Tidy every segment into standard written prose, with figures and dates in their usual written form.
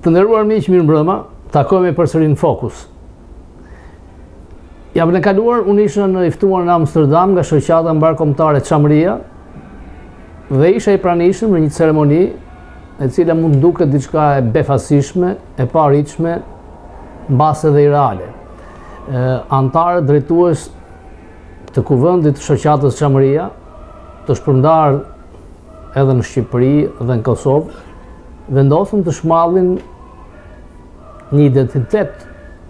Të nderuar miq, mirëmbrëma, takohemi përsëri në Fokus. Javën e kaluar unë isha ftuar në Amsterdam nga shoqata mbarkombëtare Çamëria dhe isha i pranishëm në një ceremoni e cila mund duket diçka e befasishme, e paarritshme, mbas edhe irreale. Antarë drejtues të kuvendit të shoqatës Çamëria, të shpërndarë edhe në Shqipëri dhe në Kosovë, vendosën të shmallin një identitet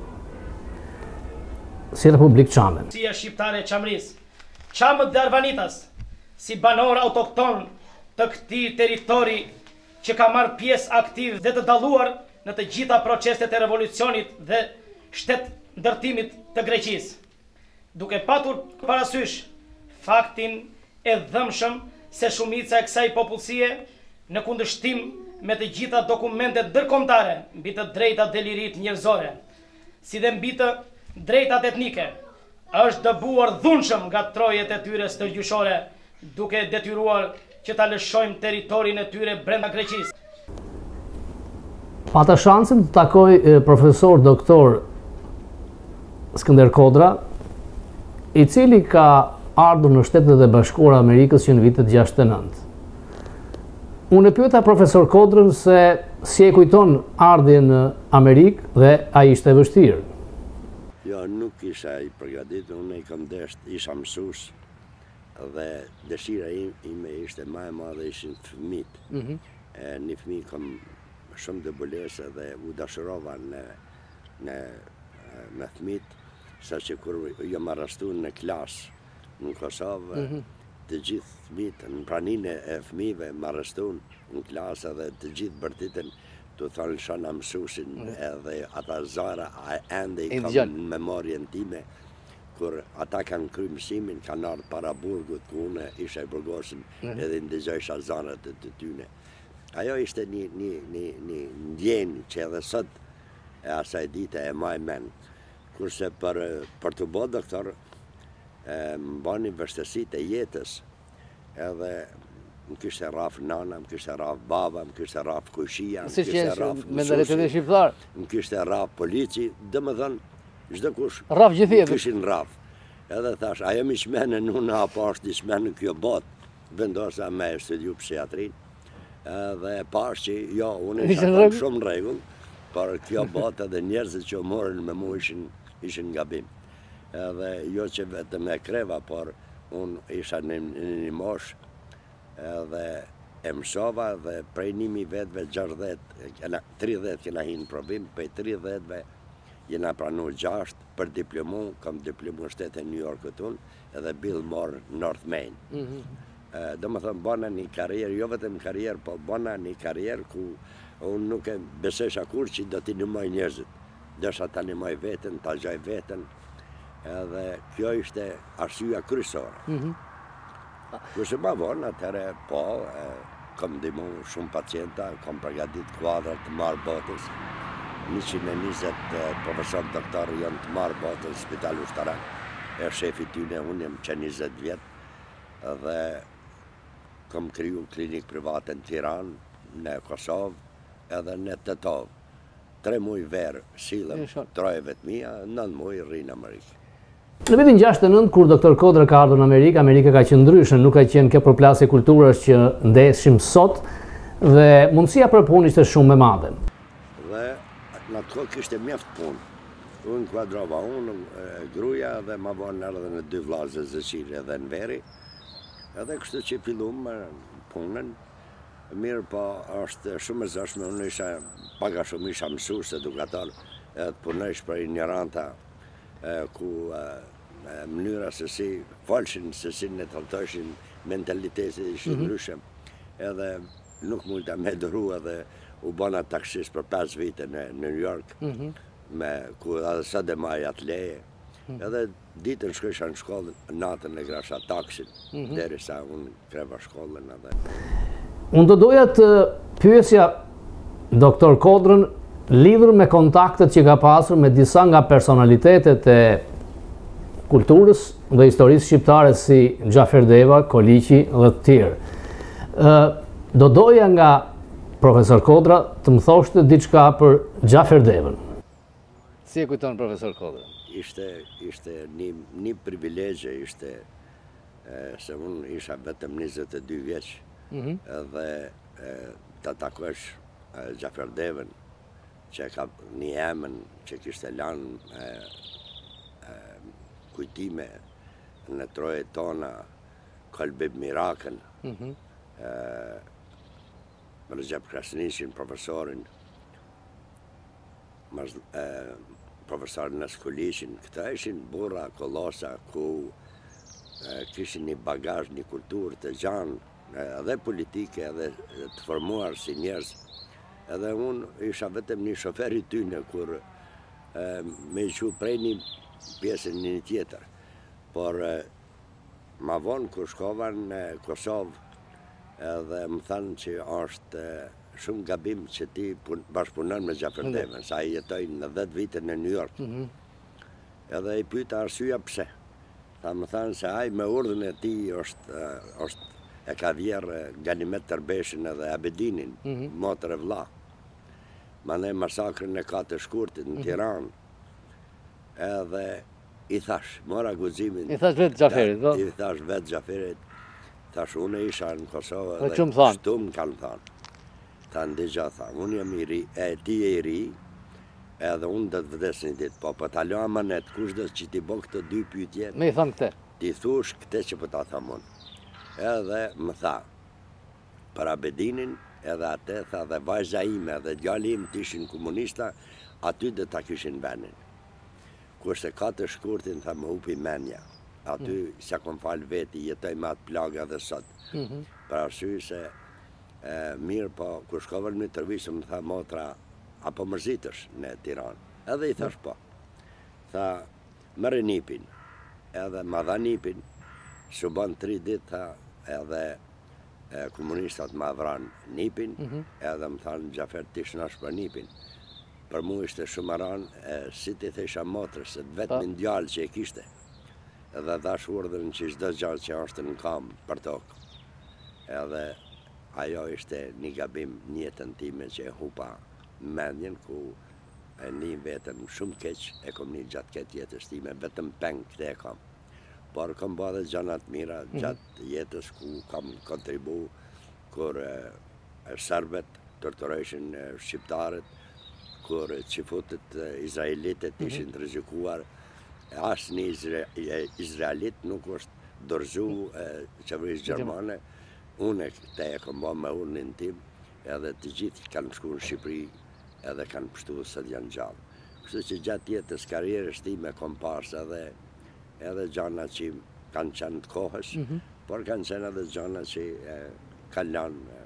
si Republikë Çame. Si shqiptare e Çamërisë, Çamët dhe Arvanitas, si banor autokton të këtij territori që ka marrë pjesë aktiv dhe të dalluar në të gjitha proceset e revolucionit dhe shtetëndërtimit të Greqisë, duke patur parasysh faktin e dhëmshëm se shumica e kësaj popullsie, në kundërshtim me të gjitha dokumentet ndërkombëtare mbi të drejtat dhe liritë njerëzore, si dhe mbi të drejtat etnike, është dëbuar dhunshëm nga trojet e tyre stërgjyshore, duke detyruar që ta lëshojmë territorin e tyre brenda Greqisë. Pata shansin të takoj profesor doktor Skënder Kodra, i cili ka ardhur në Shtetet e Bashkuara Amerikës që në vitet 69. Unë e pyeta profesor Kodrën se si e kujton ardhjen në Amerikë dhe a ishte e vështirë. Jo, nuk isha i përgatitur, unë i kam isha mësues dhe dëshira ime ishte më e madhe ishin fëmijët. Një fëmijë kam shumë dëbulesë dhe u dashurova në fëmijët, saqë kur jam arrestuar në klasë në Kosovë, të gjithë fëmijët në praninë e fëmijëve më arrestuan në klasë dhe të gjithë bërtitën të thonë shana mësuesin edhe ata zara ende i kam në memorien time kur ata kanë kryer mësimin, kanë ardhur para burgut ku unë isha i burgosin edhe ndëgjojsha zanat të tyne. Ajo ishte një ndjenjë që edhe sot e asaj dite e maj men. Kurse për të bërë doktor, më bani vështësitë e jetës, edhe më kishte rraf nana, më kishte rraf baba, më kishte rraf kushia, më kishte rraf mësuesi, më kishte rraf polici, domethënë çdo kush më kishin rraf. Edhe thash, ajo më shmenë unë apo është i shmenë kjo botë, vendosa me studiu psikiatrin, edhe pash që jo, unë isha shumë në rregull, por kjo botë edhe njerëzit që morën me mua ishin gabim. Edhe jo që vetëm e kreva, por unë isha në një moshë edhe e mësova dhe prej 1000 vetëve 30 kena hinë provim, prej 30-ve jena pranu 6 për diplomu, kam diplomu shtetë e New Yorkut unë, edhe Bill Moore North Main. Do më thëmë, bona një karierë, jo vetëm karierë, po bona një karierë ku unë nuk e besesha kur që do t'i nëmoj njerëzit. Dësha ta nëmoj vetën, ta gjaj vetën, edhe kjo ishte arsyeja kryesore. Kurse ma vonë, atëherë po, kam ndihmu shumë pacienta, kam përgatit kuadrat të marrë botës. 120 profesor doktor janë të marrë botës në Spital Ushtarak. E shefi tyne, unë jam që 20 vjetë, dhe kam kriju klinik private në Tiranë, në Kosovë, edhe në Tetovë. 3 muaj verë silëm trojeve të mija, 9 muaj rrinë Amerikë. Në vitin 69, kur doktor Kodra ka ardhur në Amerikë, Amerika ka qenë ndryshe, nuk ka qenë kjo përplasje kulturës që ndeshim sot, dhe mundësia për punë ishte shumë e madhe. Dhe në atë kohë kishte mjaft punë. Unë kuadrova unë, gruaja dhe ma vonë erdhe në 2 vllazë Zëqiri edhe në Veri, edhe kështu që fillum punën. Mirë, po është shumë e zëshme, unë paga shumë isha mësues edukator, edhe të punojsh për ignoranta, ku mënyra se si folshin, se si ne trajtojshin, mentalitetit ishin ndryshe, edhe nuk mundta me dëru edhe u bona taksist për 5 vite në New York, ku edhe sa dhe maj atë leje, edhe ditën shkojsha në shkollën, natën e grasha taksin, derisa unë kreva shkollën edhe. Unë do doja të pyesja doktor Kodrën lidhur me kontaktet që ka pasur me disa nga personalitetet e kulturës dhe historisë shqiptare si Gjafer Deva, Koliqi dhe të tjerë. Do doja nga Profesor Kodra, të më thoshte diçka për Gjafer Devën. Si e kujton profesor Kodra? Ishte një privilegje, se unë isha vetëm 22 vjeç, edhe të takosh Gjafer Devën, që ka një emën që kishte lanë kujtime në trojet tona, Kolbib Mirakën, Recep Krasniqin, profesorin, profesorin Naskulishin. Këta ishin burra, kolosa, ku kishin një bagazh, një kulturë të gjanë, edhe politike, edhe të formuar si njerëz. Edhe unë isha vetëm një shofer i tyne, kur me i qu prej një pjesën një tjetër. Por ma vonë kur shkova në Kosovë, edhe më thanë që është shumë gabim që ti bashkëpunon me Gjafer Devën, sa i jetoj në 10 vite në New York. Edhe i pyeta arsyeja pse. Më thanë se ai me urdhën e ti e ka vjerë Ganimet Tërbeshin edhe Abedinin, motër e vlla. Mandej masakrën e 4 Shkurtit në Tiranë. Edhe i thash, mora guximin. I thash vetë Gjaferit, do? I thash vetë Gjaferit. Thash, unë isha në Kosovë dhe kështu më kanë thanë. Tha ndëgja, tha, unë jam i ri, ti e i ri, edhe unë dhe të vdes një ditë, po të alo amanet, kush dhe që ti bo këtë 2 pyetje? Me i thanë këte? Ti thush këte që po ta thamun. Edhe më tha, për Abedinin, edhe atë, tha, dhe vajza ime dhe djali im të ishin komunista, aty dhe ta kishin venin. Kurse 4 Shkurtin, tha, më hupi menja. Aty, se kom falë veti, jetoj me atë plaga dhe sot. Për arsye se mirë, po, kur shkovën me tërvisë, më tha motra, apo mërzitësh në Tiranë. Edhe i thash po. Tha, mërë nipin. Edhe ma dha nipin, shu ban 3 ditë, tha, edhe komunistat ma vran nipin, edhe më thanë, Gjafer, ti shnash për nipin. Për mu ishte shumë ranë, si ti thesha motrës, se vetëm ndjallë që e kishte. Edhe dhash urdhën që çdo gjallë që është në kam për tokë. Edhe ajo ishte një gabim në jetën time që e hupa mendjen, ku e një vetën shumë keq, e kom një gjatë këtë jetës time, vetëm peng këtë e kam. Por kam bërë dhe gjanat mira gjatë jetës, ku kam kontribu, kur serbet torturojshin shqiptarët, kur qifutët izraelitet ishin të rrezikuar. Asë një izraelit nuk është dorëzu qeverisë gjermane. Unë te e kom bërë me urnin tim, edhe të gjithë kanë shku në Shqipëri, edhe kanë pështu se janë gjallë. Kështu që gjatë jetës karrierës time kom pas edhe gjana që kanë qenë të kohës, por kanë qenë edhe gjana që kanë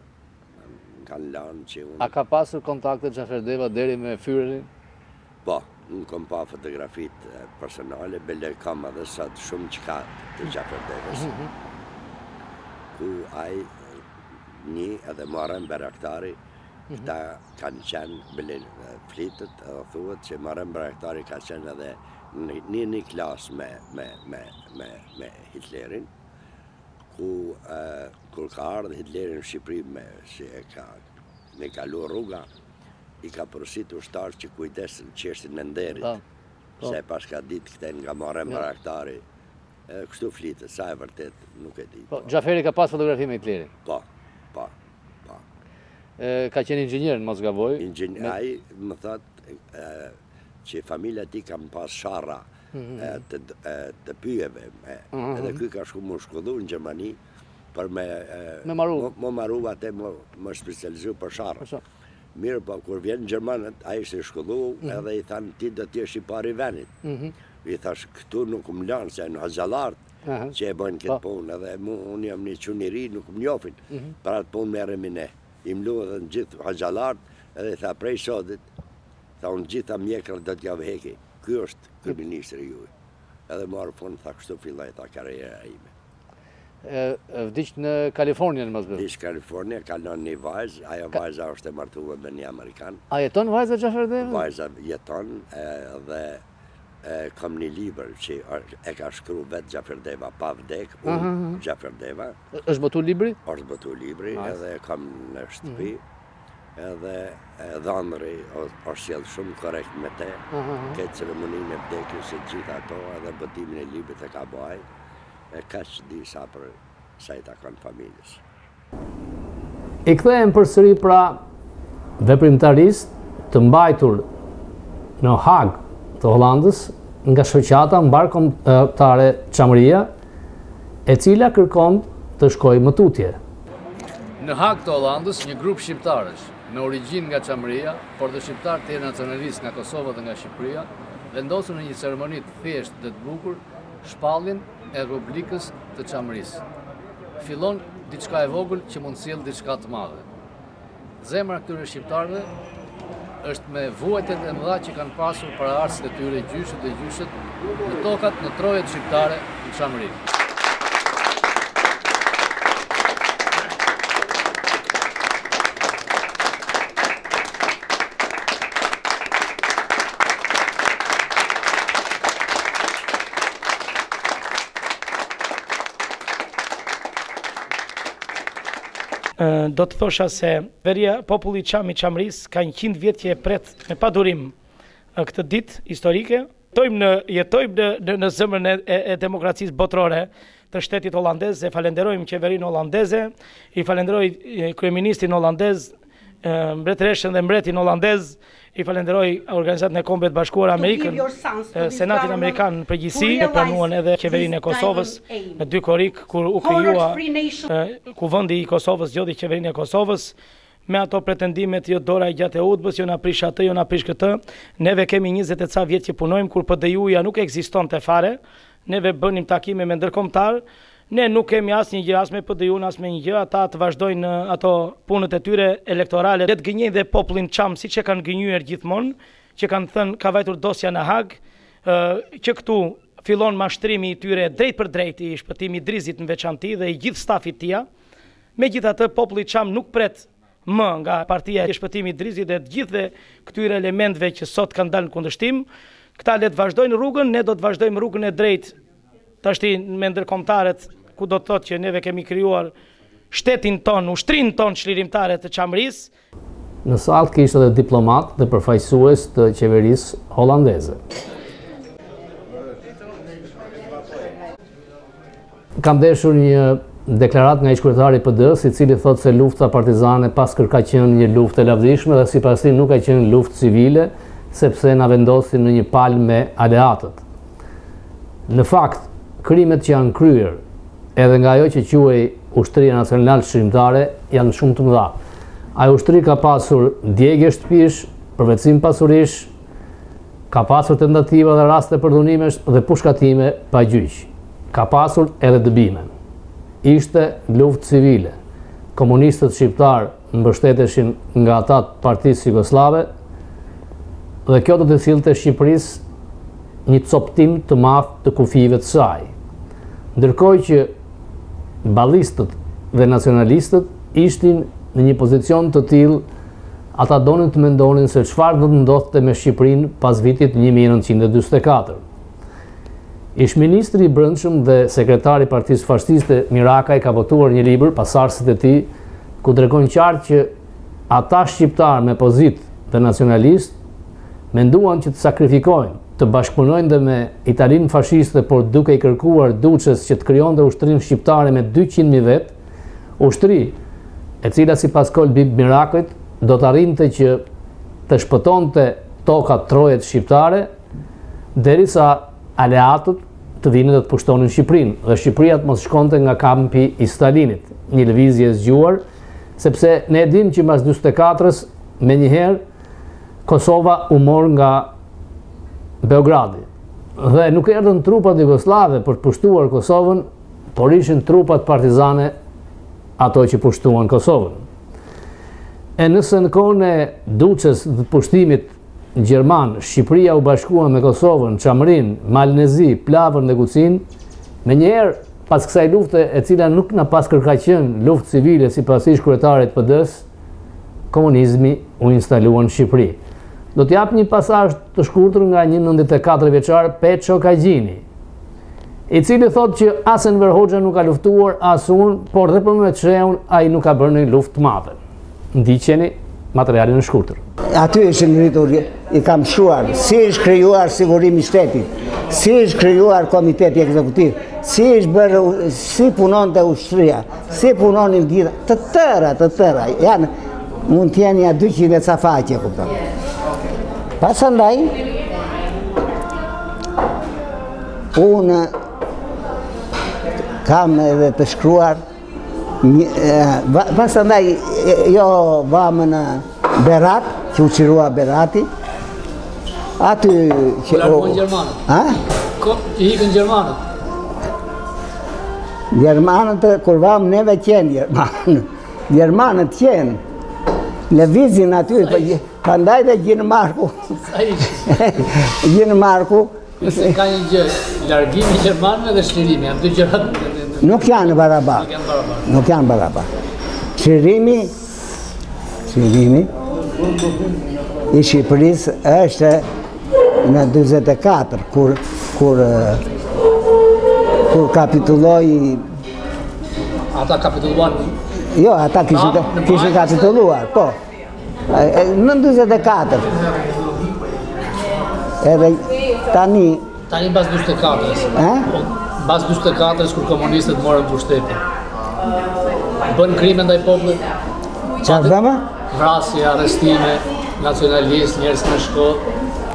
lanë që unë... A ka pasur kontakte Gjafer Deva deri me Führerin? Po, unë kom pa fotografit personale, bele kam edhe sot shumë qka të Gjafer Devës. Ku ai një edhe Muharrem Bayraktari, këta kanë qenë, bele flitët edhe thuhet që Muharrem Bayraktari ka qenë edhe një klasë me Hitlerin, ku kur ka ardhë Hitlerin në Shqipëri si e ka me kalu rruga, i ka përësit ushtarë që kujdesën qeshtin në nderit, se pas ka ditë këten nga Muharrem Bayraktari, kështu flitë, sa e vërtet, nuk e di. Gjaferi ka pas fotografi me Hitlerin? Po. Ka qenë inxhinier në Mosgavoj? Ai më thotë që familja ti kam pas sharra të pyjeve, edhe kuj ka shku më shkodhu në Gjermani, për me maru atë më specializu për sharra. Mirë, po, kur vjen në Gjermanët, a ishte shkollu, edhe i thanë, ti do t'jesh i pari venit. I thash, këtu nuk më lanë, se në Haxhalart që e bëjnë këtë punë, edhe unë jam një quniri, nuk më njofin, për atë punë merremi ne. I mlu edhe në gjithë Haxhalart, edhe i tha, prej sodit, tha, unë gjitha mjekrët do t'ja vheki, ky është kryeministri juaj. Edhe marë punë, tha, kështu filloj, tha, karriera ime. Vdiq në Kalifornia në mëzbër? Vdiq Kalifornia, kalon një vajzë, ajo vajza është e martuar me një Amerikan. A jeton vajza Gjafer Deva? Vajza jeton dhe kam një libër që e ka shkru vetë Gjafer Deva, pa vdek, Gjafer Deva. është botu libri? është botu libri, edhe kam në shtëpi, edhe Dhamri është sjellë shumë korrekt me te, këtë ceremoninë e vdekjes e gjitha ato, edhe botimin e librit e ka bëj, e kaq disa për sa i takon familjes. I kthehen përsëri pra veprimtarisë të mbajtur në Hag të Hollandës nga shoqata mbarkombëtare Çamëria, e cila kërkon të shkojë më tutje. Në Hag të Hollandës, një grup shqiptarësh me origjinë nga Çamëria, por dhe shqiptarë të nacionalistë nga Kosova dhe nga Shqipëria, vendosën në një ceremoni të thjeshtë dhe të bukur shpalljen e Republikës të Çamërisë. Fillon diçka e vogël që mund sjellë diçka të madhe. Zemra këtyre shqiptarëve është me vuajtjet e mëdha që kanë pasur para arsit e tyre gjyshët dhe gjyshët në tokat në trojet shqiptare në Çamëri. Do të thosha se veria populli Çam i Çamërisë ka 100 vjet që e pret me padurim këtë ditë historike. Jetojmë në zemrën e demokracisë botërore të shtetit holandez, e falenderojmë qeverinë holandeze, i falenderoj kryeministin holandez, mbretëreshën dhe mbretin holandez, i falenderoj Organizatën e Kombeve të Bashkuara Amerikën, Senatin Amerikan në përgjithësi, e pranuan edhe qeverinë e Kosovës në 2 korik kur u krijua Kuvendi i Kosovës, zgjodhi qeverinë e Kosovës. Me ato pretendimet, jo dora e gjatë e udhbës, jo na prish atë, jo na prish këtë. Neve kemi 20 e ca vjet që punojmë kur PDU-ja nuk ekzistonte fare. Neve bënim takime me ndërkombëtar. Ne nuk kemi asnjë gjë as me PDU-n as me një gjë, ata të vazhdojnë ato punët e tyre elektorale. Le të gënjejnë dhe popullin Çam siç e kanë gënjyer gjithmonë, që kanë thënë ka vajtur dosja në Hag, që këtu fillon mashtrimi i tyre drejt për drejt i shpëtimi Drizit në veçantë dhe i gjithë stafit të tij. Megjithatë populli Çam nuk pret më nga partia e shpëtimit Drizit dhe të gjithë këtyre elementëve që sot kanë dalë në kundërshtim. Këta le të vazhdojnë rrugën, ne do të vazhdojmë rrugën e drejtë tashti me ndërkombëtarët, ku do të thotë që neve kemi krijuar shtetin ton, ushtrinë ton çlirimtare të Çamërisë. Në sallë kishte edhe diplomat dhe përfaqësues të qeverisë holandeze. Kam deshur një deklarat nga ish-kryetari i PD-s, i cili thotë se lufta partizane paskër ka qenë një luftë e lavdishme dhe sipas tij nuk ka qenë luftë civile, sepse na vendosin në një palë me aleatët. Në fakt, krimet që janë kryer edhe nga ajo që quhej Ushtria Nacionale Shqiptare janë shumë të mëdha. Ajo ushtri ka pasur djegje shtëpish, përvetësim pasurish, ka pasur tentativa dhe raste përdhunimesh dhe pushkatime pa gjyq. Ka pasur edhe dëbime. Ishte luftë civile. Komunistët shqiptar mbështeteshin nga ata të Partisë Jugoslave dhe kjo do të sillte Shqipërisë një coptim të madh të kufive të saj. Ndërkohë që ballistët dhe nacionalistët ishin në një pozicion të tillë, ata donin të mendonin se çfarë do të ndodhte me Shqipërinë pas vitit 1944. Ish-ministri i Brendshëm dhe sekretari i Partisë Fashiste Mirakaj ka botuar një libër pasardhësit e tij, ku tregon qartë që ata shqiptarë me pozitë dhe nacionalist menduan që të sakrifikojnë, të bashkëpunojnë dhe me Italinë fashiste, por duke i kërkuar Duçes që të krijonte ushtrinë shqiptare me 200.000 vet, ushtri e cila sipas Kolbib Mirakojt do të arrinte që të shpëtonte tokat trojet shqiptare, derisa aleatët të vinë dhe të pushtonin Shqipërinë dhe Shqipëria të mos shkonte nga kampi i Stalinit, një lëvizje e zgjuar, sepse ne e dimë që mbas 44-s menjëherë Kosova u mor nga Beogradi dhe nuk erdhën trupat jugoslave për të pushtuar Kosovën, por ishin trupat partizane ato që pushtuan Kosovën. E nëse në kohën e Duçes dhe pushtimit gjerman, Shqipëria u bashkua me Kosovën, Çamërinë, Malnezi, Plavën dhe Gucin, menjëherë pas kësaj lufte e cila nuk na paskër ka qenë luftë civile sipas ish-kryetarit PD-s, komunizmi u instalua në Shqipëri. Do t'jap një pasazh të shkurtër nga një 94 vjeçar Peço Kagjini, i cili thotë që as Enver Hoxha nuk ka luftuar, as unë, por dhe për me të sheun ai nuk ka bërë një luftë të madhe. Ndiqeni materialin në shkurtër. Aty është ngritur, i kam shuar, si është krijuar sigurimi i shtetit, si është krijuar komiteti ekzekutiv, si është bërë, si punonte ushtria, si punonin gjitha, të tëra, janë, mund t'jenë ja 200 ca faqe, kupton. Pasandaj, unë kam edhe të shkruar, pasandaj jo vamë në Berat, që u qirua Berati, aty që... Largohen Gjermanët. Ha? I hikën Gjermanët. Gjermanët, kur vamë neve qenë Gjermanët. Gjermanët qenë. Levizin aty, pandaj dhe Gjinë Marku. Gjinë Marku. Se ka një gjë, largimi Gjermanëve dhe shlirimi, janë dy gjërat. Nuk janë barabar. Nuk janë barabar. Shlirimi i Shqipërisë është në 24, kur kapitulloi... Ata kapitulluan? Jo, ata kishin kapitulluar, po. Në 24. Edhe tani... Tani bas 24-ës. Bas 24-ës, kur komunistët morën pushtetin. Bën krime ndaj popullit? Çfarë bëmë? Vrasje, arrestime, nacionalist, njerëz në shkollë.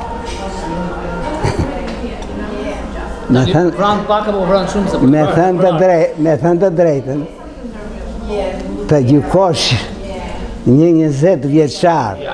Vranë pak apo vranë shumë? Me thënë të drejtën, të gjykosh një 20 vjeçar,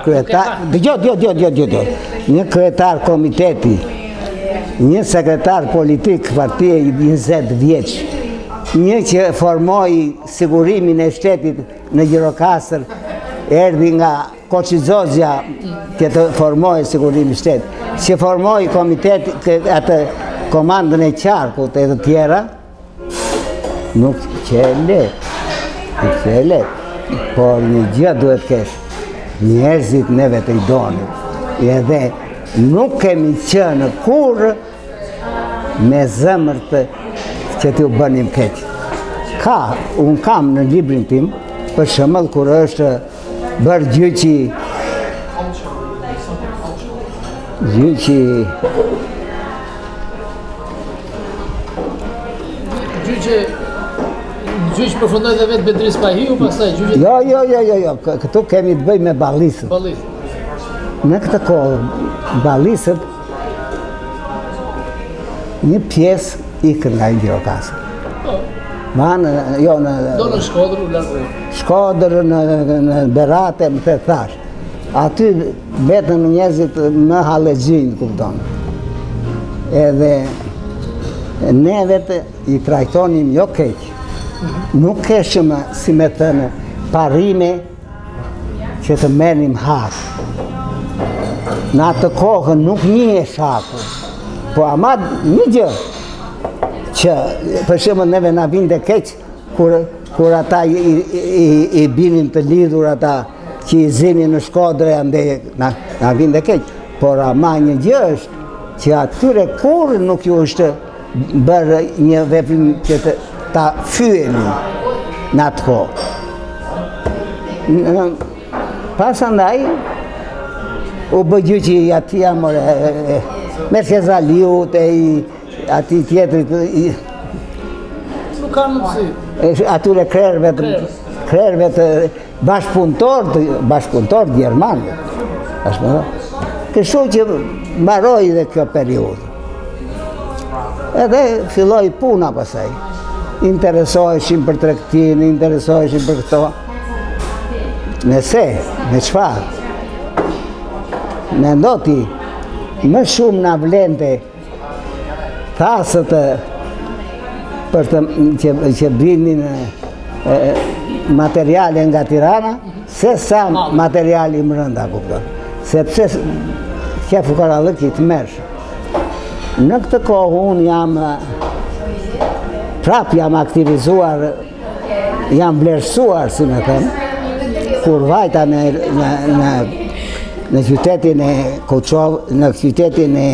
një kryetar komiteti, një sekretar politik partie 20 vjeç, një që formoi sigurimin e shtetit në Gjirokastër, erdhi nga Koçizozja që të formoi sigurimin e shtetit, që formoi komiteti, atë komandën e qarkut e të tjera, nuk që e let, por një gjë duhet kesh, njerëzit neve të i doni, edhe nuk kemi qenë kur me zemër që t'ju bënim keq. Unë kam në librin tim, për shembull kur është bërë gjyqi Gjyq përfundoi dhe vetë Bedris Pahiu, pastaj gjyqi... Jo, këtu kemi të bëjmë me ballisët. Në këtë kohë, ballisët, një pjesë ikën nga Gjirokastër. Do në Shkodër u largoj. Shkodër, në Berate, më të thash. Aty vetëm njerëzit më hallexhin, kupton. Edhe ne vetë i trajtonim jo keq. Nuk keshëm, si me thënë, parime që të merrim hak. Në atë kohën nuk një shaku. Po ama një gjë, që për shembull neve na vinte keq kur ata i binin të lidhur ata që i zinin në Shkodër ande na vinte keq. Por ama një gjë është që atyre kur nuk ju është bërë një veprim që ta fyeni në atë kohë. Pasandaj u bë gjyqi atia Merkezaliut e ati tjetërit. Nuk ka mundësi. Atyre krerëve të bashkëpunëtor Gjermanë. Kështu që mbaroi dhe kjo periudhë. Edhe filloi puna pasaj. Interesoheshin për tregtin, interesoheshin për këto. Nëse, me çfarë? Mendoti, më shumë na vlente thasët që binin materiale nga Tirana, se sa materiali mbrënda, kupton. Sepse që fukarallëki të mersh. Në këtë kohë unë jam aktivizuar, jam vlerësuar, si me thëmë, kur vajta në qytetin e Koçov, në qytetin e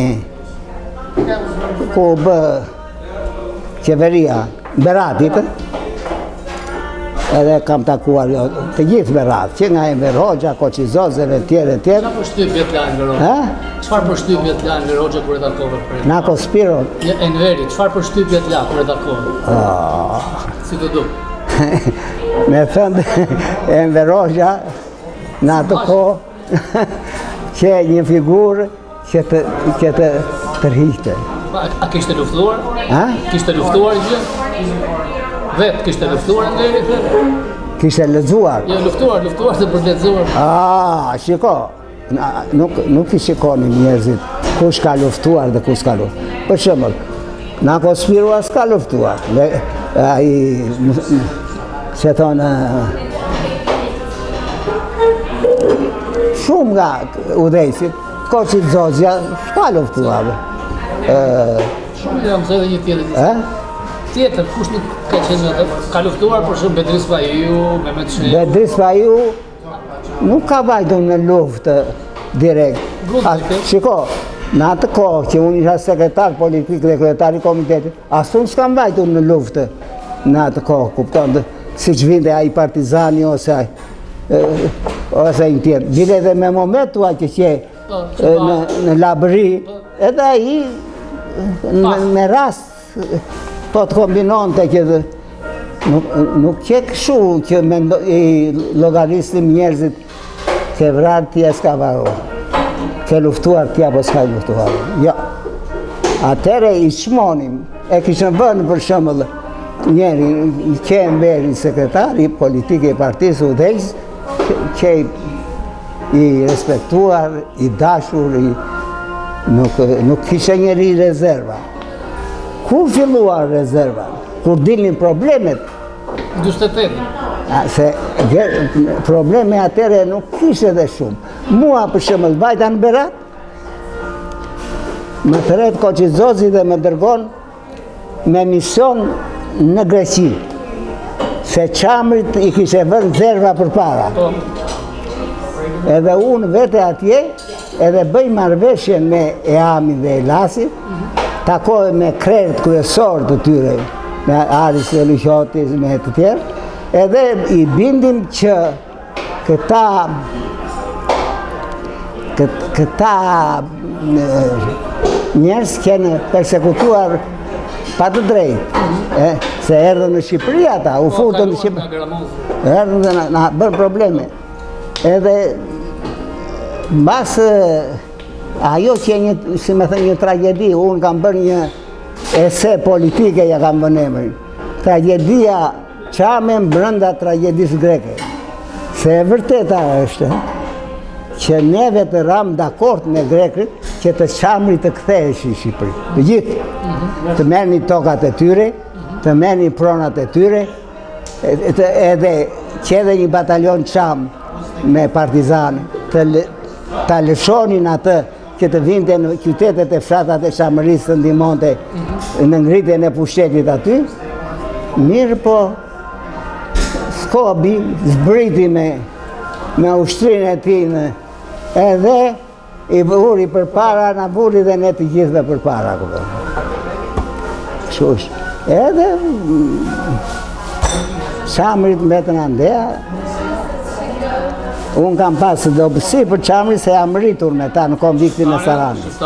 ku bë qeveria Beratit, edhe kam takuar të gjithë me radhë, që nga Enver Hoxha, Koqizozeve, tjere. Çfarë përshtypje të lanë Enver Hoxha? Çfarë përshtypje të lanë Enver Hoxha kur e takove për? Nako Spiro. Enveri, çfarë përshtypje të lanë kur e takove? Si të duk? Me thënë Enver Hoxha në atë kohë që një figurë që të tërhiqte. A kishte luftuar? Kishte luftuar gjë? Vetë kishte luftuar Enveri? Kishte lexuar. Jo, luftuar të për lexuar. Shiko, nuk i shikoni njerëzit kush ka luftuar dhe kush ka luftuar. Për shembull, Nako Spiru as ka luftuar. Ai që thonë shumë nga udhëheqësit, Koqizozja s'ka luftuar. Shumë jam se edhe një tjetër. Tjetër, kush nuk ka qenë atë? Ka luftuar për shumë Bedris Pahiu, Mehmet Shehu. Bedris Pahiu nuk ka vajtur në luftë direkt. Shiko, në atë kohë që unë isha sekretar politik dhe kryetar i komitetit, as unë s'kam vajtur në luftë në atë kohë, kupton, siç vinte ai Partizani ose ai një tjetër. Vile dhe me momentua që në Labëri, edhe ai me rast po të kombinonte që nuk që këshu që logaristim njerëzit ke vrarë tja s'ka varur, ke luftuar tja po s'ka luftuar. Jo, atere i shmonim, e kishën vënë për shembull njeri që Enveri sekretari politike i partisë udhëheqës, që i respektuar, i dashur, nuk kishe njeri rezerva. Kur filluar rezerva? Kur dilnin problemet? 48. Se probleme atere nuk kishe dhe shumë. Mua për shembull vajta në Berat, më thret Koqizozi dhe më dërgon me mision në Greqi. Se Çamrit i kishe vënë zerva për para. Edhe unë vete atje, edhe bëj marrëveshje me Eamin dhe Elasin, takoj me krerët kryesor të tyre, me Aris dhe Luqotis, me të tjerë, edhe i bindim që këta njerëz kene persekutuar pa të drejtë, se erdhën në Shqipëri ata, u futën në Shqipëri, erdhën dhe na bërë probleme. Edhe mbas ajo që si me thënë një tragedi, unë kam bërë një ese politike, ja kam vënë emrin. Tragedia Çamen brenda tragedisë greke. Se e vërteta është që neve të ram dakord me grekët që të Çamri të kthehesh në Shqipëri. Të gjithë, të merrni tokat e tyre, të merrni pronat e tyre, edhe që edhe një batalion Çam me partizanë, ta lëshonin atë që të vinte në qytetet e fshatat e Çamërisë të ndihmonte në ngritjen e pushtetit aty, mirë po Skobi zbriti me ushtrinë e tij edhe i vuri përpara, na vuri dhe ne të gjithëve përpara. Kështu është. Edhe Çamrit mbetën andea. Unë kam pasë dobësi për Çamrin se jam rritur me ta në konviktin e Saranit.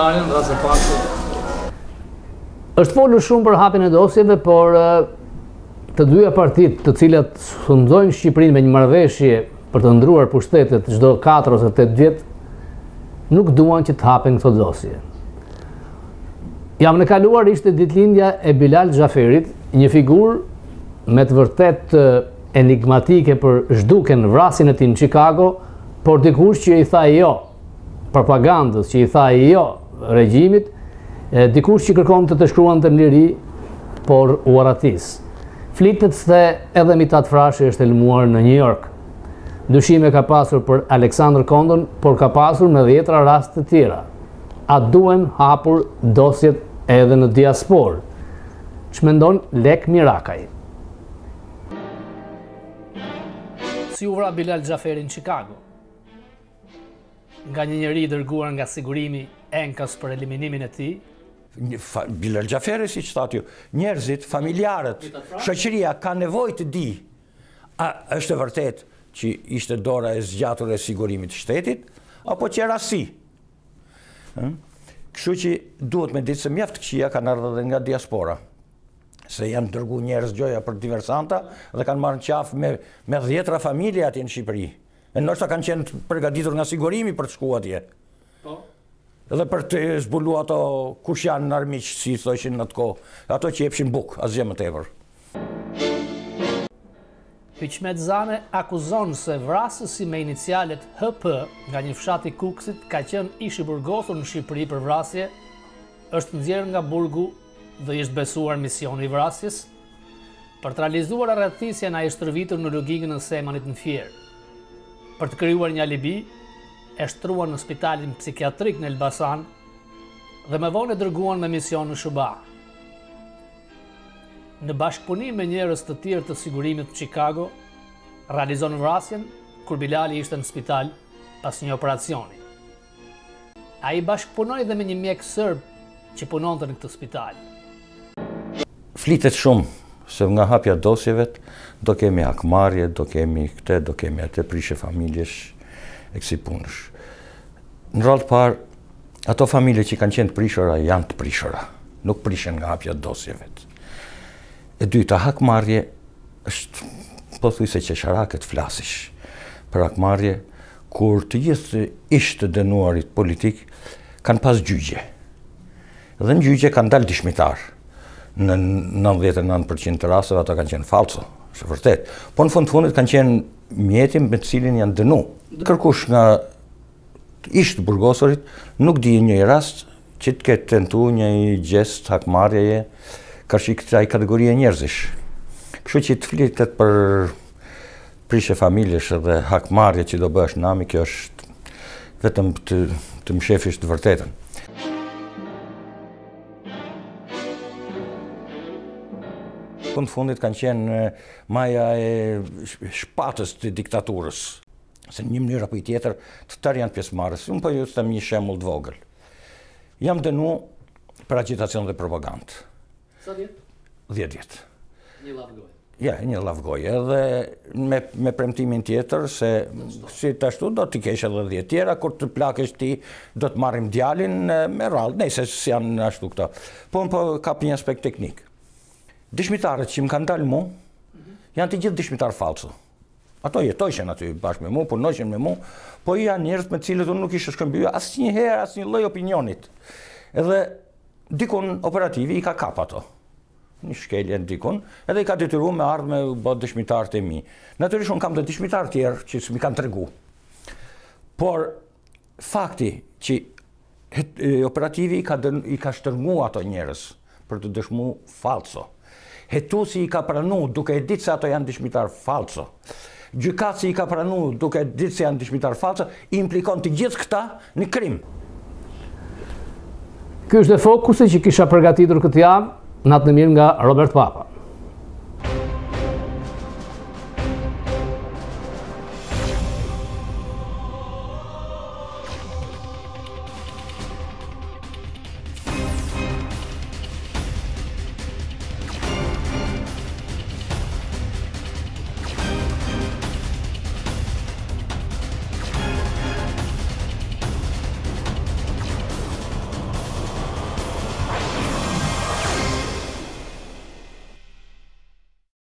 Është folur shumë për hapjen e dosjeve, por të dyja partitë, të cilat fundojnë Shqipërinë me një marrëveshje për të ndruar pushtetet çdo 4 ose 8 vjet, nuk duan që të hapen këto dosje. Jam në kaluar ishte ditëlindja e Bilal Xhaferit, një figurë me të vërtet enigmatike për zhduken vrasjen e tij në Chicago, por dikush që i tha jo propagandës, që i tha jo regjimit, dikush që kërkon të shkruante në liri, por u arratis. Flitet se edhe Mithat Frashi është elmuar në New York. Dyshime ka pasur për Aleksandr Kondon, por ka pasur me 10 raste të tjera. A duhen hapur dosjet edhe në diasporë? Ç'mendon Lek Mirakaj? Si u vra Bilal Xhaferi në Chicago? Nga një njeri dërguar nga sigurimi enkas për eliminimin e tij? Bilal Xhaferi, si që thati ju, njerëzit, familjarët, shoqëria ka nevojë të di A është e vërtet që ishte dora e zgjatur e sigurimit të shtetit, apo që rasti? Kështu që duhet me ditë se mjaft këqia kanë ardhur edhe nga diaspora, se janë dërgu njerëz gjoja për diversanta dhe kanë marrë qafë me 10 familje atje në Shqipëri. E ndoshta kanë qenë përgatitur nga sigurimi për të shkuar atje. Edhe për të zbulu ato kush janë armiq, si thoshin në atë kohë, ato që jepshin buk, asgjë më tepër. Hyqmet Zane akuzon se vrasësi me inicialet HP nga një fshat i Kukësit ka qenë ish i burgosur në Shqipëri për vrasje, është nxjerrë nga burgu dhe ishte besuar misioni i vrasjes, për të realizuar arrathisjen ai shtrëvitur në lugingën e Semanit në Fier. Për të krijuar një alibi, e shtruan në spitalin psikiatrik në Elbasan dhe më vonë e dërguan me mision në Shubah. Në bashkëpunim me njerëz të tjerë të sigurimit të Chicago, realizon vrasjen kur Bilali ishte në spital pas një operacioni. Ai bashkëpunoi dhe me një mjek serb që punonte në këtë spital. Flitet shumë se nga hapja dosjeve do kemi hakmarrje, do kemi këtë, do kemi atë, prishje familjesh e kësi punësh. Në radhë parë, ato familje që kanë qenë të prishëra janë të prishëra, nuk prishen nga hapja dosjeve. E dyta, hakmarrje është pothuajse qesharake të flasish për hakmarrje kur të gjithë ish të dënuarit politik kanë pas gjyqje. Dhe në gjyqje kanë dalë dëshmitar. Në 99% të rasteve ato kanë qenë falso, është vërtet. Po në fundit kanë qenë mjeti me të cilin janë dënu. Kërkush nga ish të burgosurit nuk di një rast që të ketë tentu një gjest hakmarrjeje kërshi kësaj kategorie njerëzish. Kështu që të flitet për prishje familjesh dhe hakmarrje që do bësh nami, kjo është vetëm të më shefish të vërtetën. Në fundit kanë qenë maja e shpatës të diktaturës. Se një mënyrë apo i tjetër, të tërë janë pjesëmarrës. Unë po ju them një shembull të vogël. Jam dënu për agitacion dhe propagandë. Sa vjet? 10 vjet. Një lavgoj. Ja, një lavgoj. Edhe me premtimin tjetër se si ashtu do t'i kesh edhe 10 tjera, kur të plakesh ti do të marrim djalin me radhë, nejse si janë ashtu këto. Po unë po kap një aspekt teknik. Dëshmitarët që më kanë dalë mu, janë të gjithë dëshmitarë falso. Ato jetojshen aty bashkë me mu, punojshen me mu, po janë njerëz me cilët unë nuk ishe shkëmbyer asnjëherë asnjë lloj opinionit. Edhe dikun operativi i ka kap ato. Një shkelje dikun, edhe i ka detyruar me ardhmë me bë dëshmitarët e mi. Natyrisht unë kam të dëshmitarë tjerë që s'mi kanë tregu. Por fakti që operativi i ka shtrënguar ato njerëz për të dëshmu falso. Hetuesi i ka pranu duke e ditë se ato janë dëshmitar falso. Gjykatësi i ka pranu duke e ditë se janë dëshmitar falso, implikon të gjithë këta në krim. Ky është dhe fokusi që kisha përgatitur këtë javë, natë në mirë nga Robert Papa.